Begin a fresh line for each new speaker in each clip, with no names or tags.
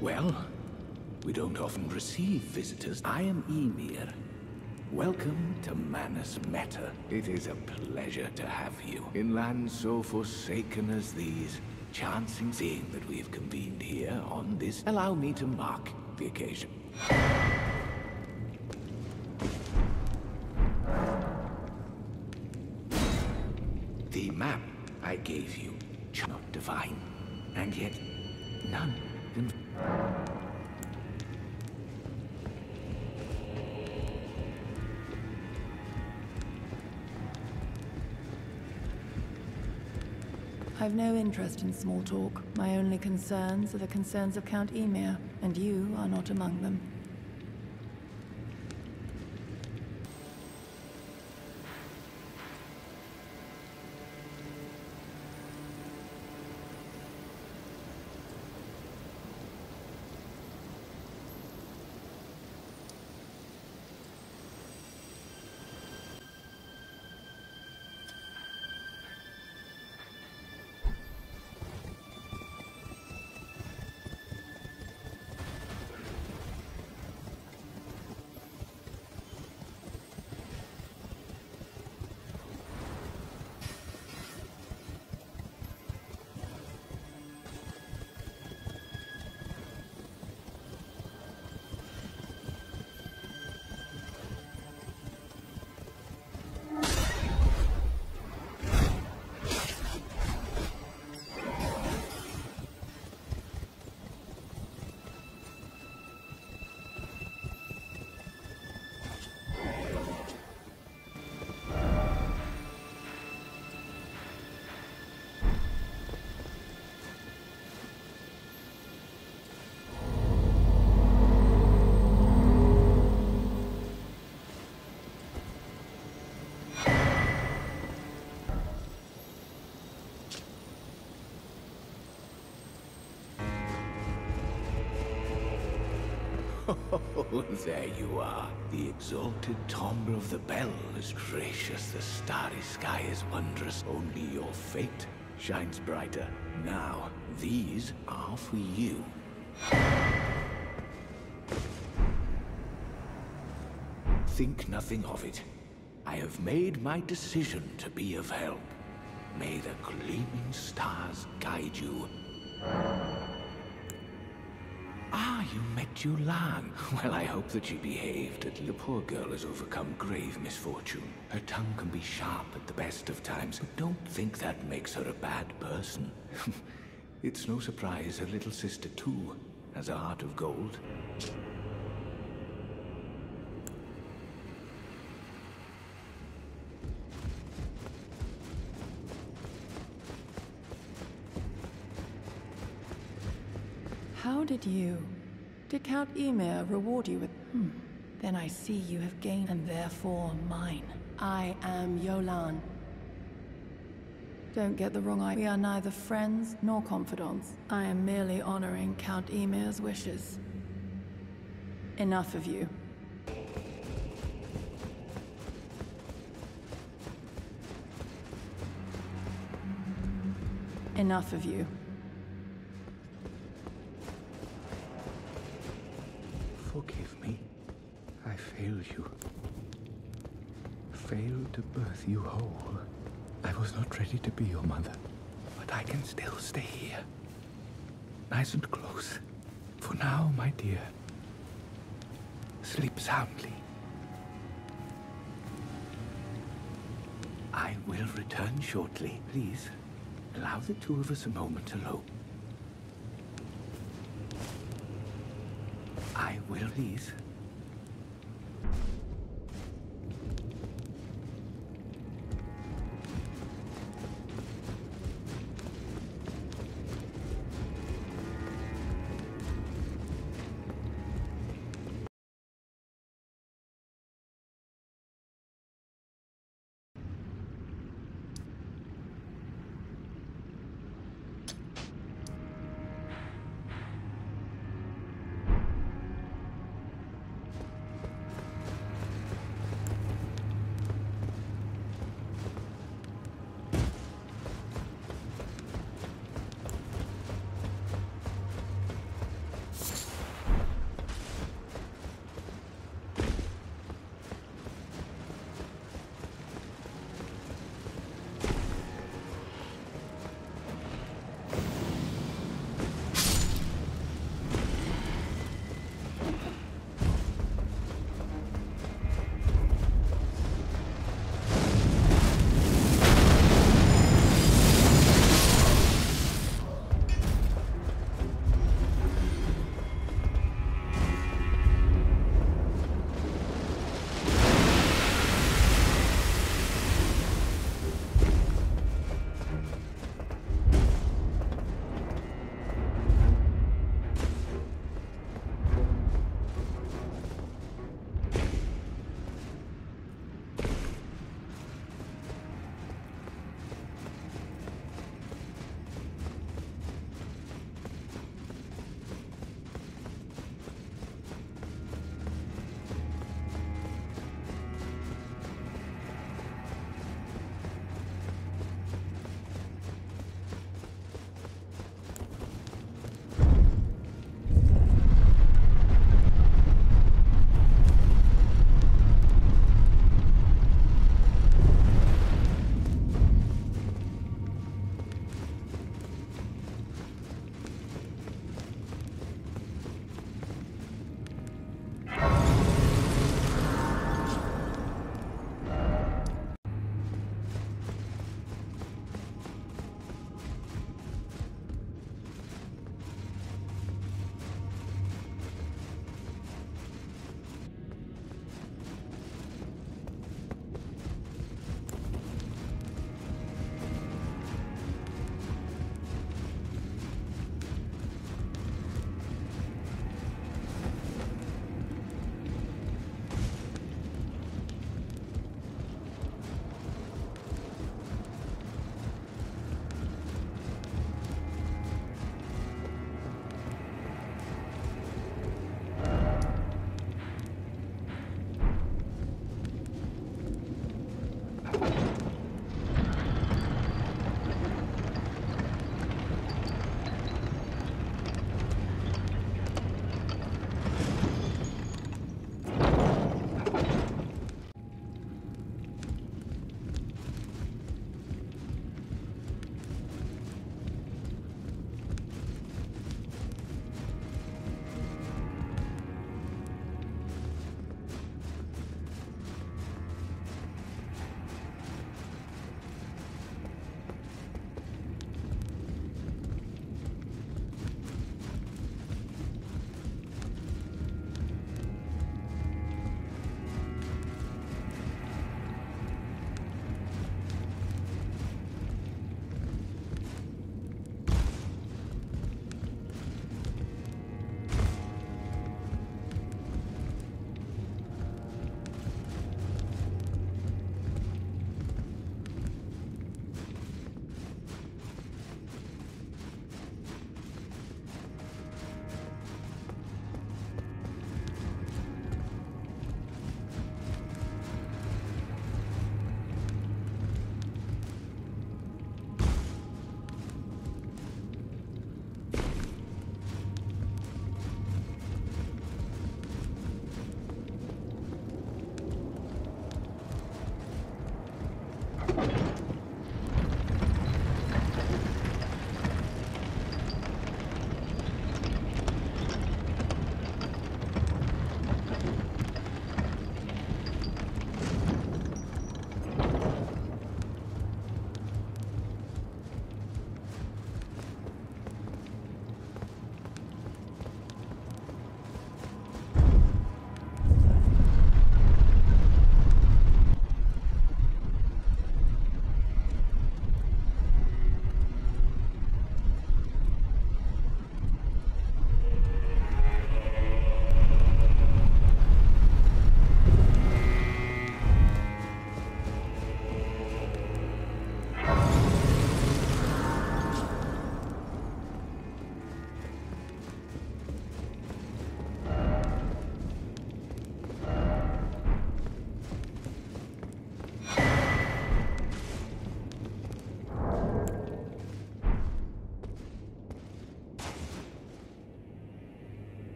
Well, we don't often receive visitors. I am Ymir. Welcome to Manus Meta. It is a pleasure to have you. In lands so forsaken as these, chancing seeing that we have convened here on this, allow me to mark the occasion. The map I gave you, not divine, and yet none can...
I've no interest in small talk. My only concerns are the concerns of Count Ymir, and you are not among them.
Oh, there you are. The exalted timbre of the bell is gracious, the starry sky is wondrous. Only your fate shines brighter. Now, these are for you. Think nothing of it. I have made my decision to be of help. May the gleaming stars guide you. Ah, you met Yulan. Well, I hope that she behaved. The poor girl has overcome grave misfortune. Her tongue can be sharp at the best of times, but don't think that makes her a bad person. It's no surprise her little sister, too, has a heart of gold.
How did Count Ymir reward you with... Then I see you have gained, and therefore mine. I am Yolan. Don't get the wrong idea. We are neither friends nor confidants. I am merely honoring Count Ymir's wishes. Enough of you. Enough of you.
Forgive me. I failed you. Failed to birth you whole. I was not ready to be your mother, but I can still stay here. Nice and close. For now, my dear. Sleep soundly. I will return shortly. Please, allow the two of us a moment alone. I will, please.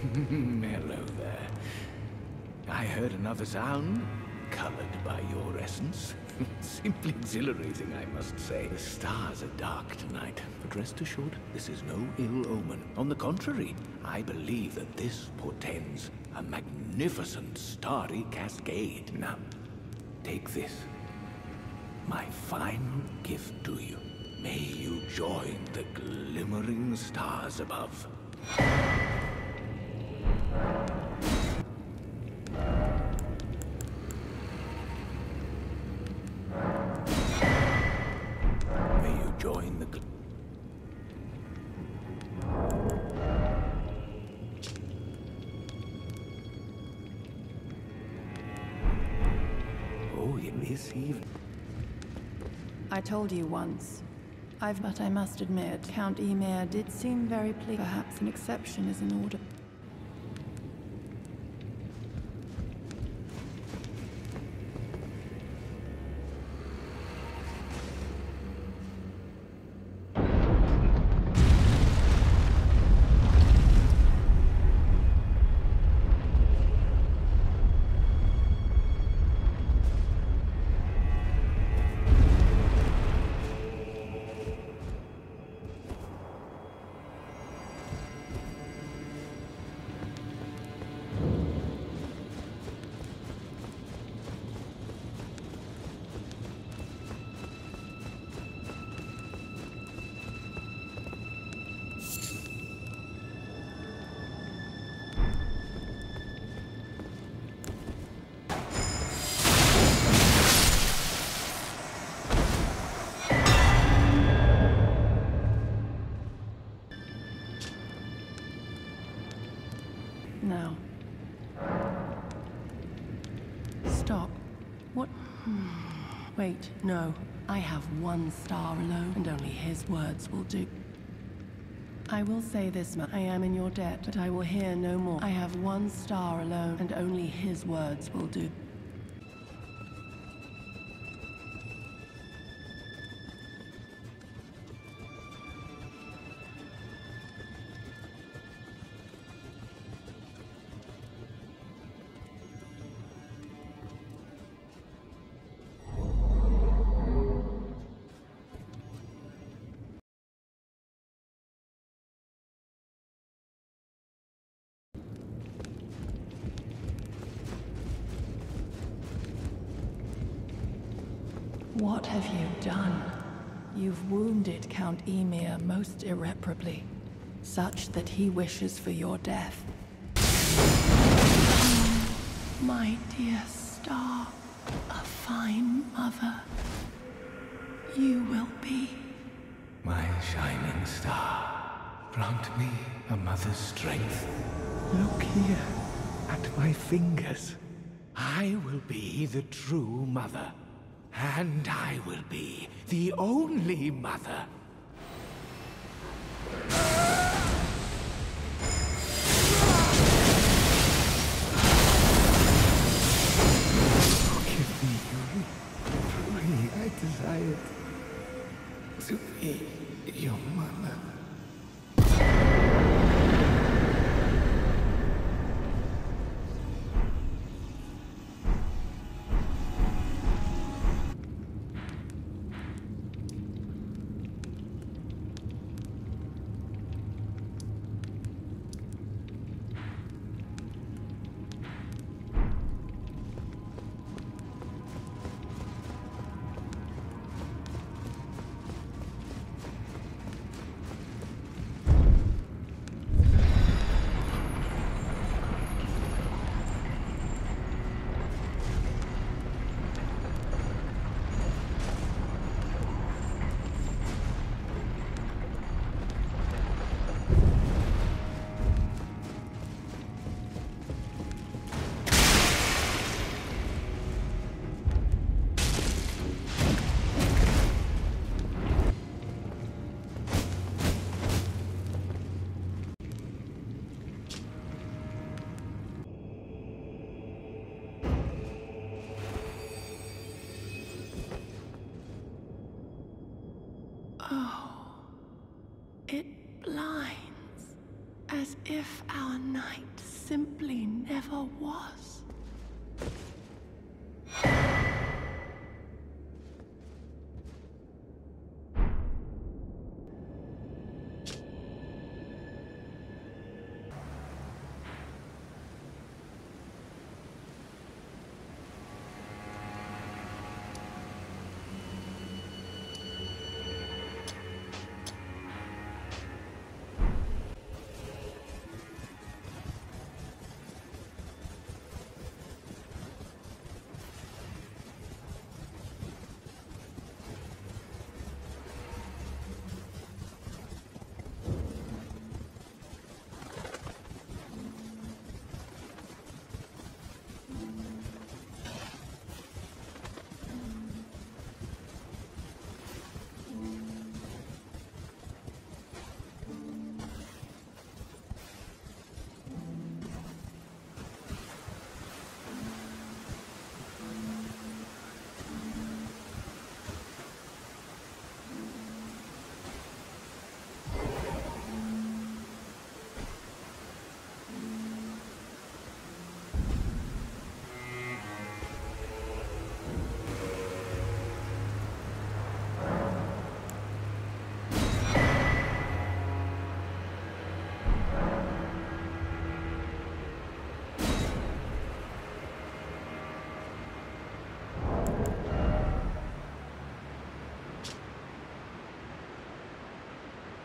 Hello there. I heard another sound, colored by your essence. Simply exhilarating, I must say. The stars are dark tonight, but rest assured, this is no ill omen. On the contrary, I believe that this portends a magnificent starry cascade. Now, take this, my final gift to you. May you join the glimmering stars above. May you join the Oh, in this evening.
I told you once. But I must admit, Count Ymir did seem very pleased. Perhaps an exception is in order. Now. Stop. What? Wait, no. I have one star alone, and only his words will do. I will say this, I am in your debt, but I will hear no more. I have one star alone, and only his words will do. What have you done? You've wounded Count Ymir most irreparably, such that he wishes for your death. My dear star, a fine mother, you will be.
My shining star, grant me a mother's strength. Look here, at my fingers. I will be the true mother. And I will be the only mother. Forgive me, Yuri. Truly, I desired to be your mother.
Oh, it blinds as if our night simply never was.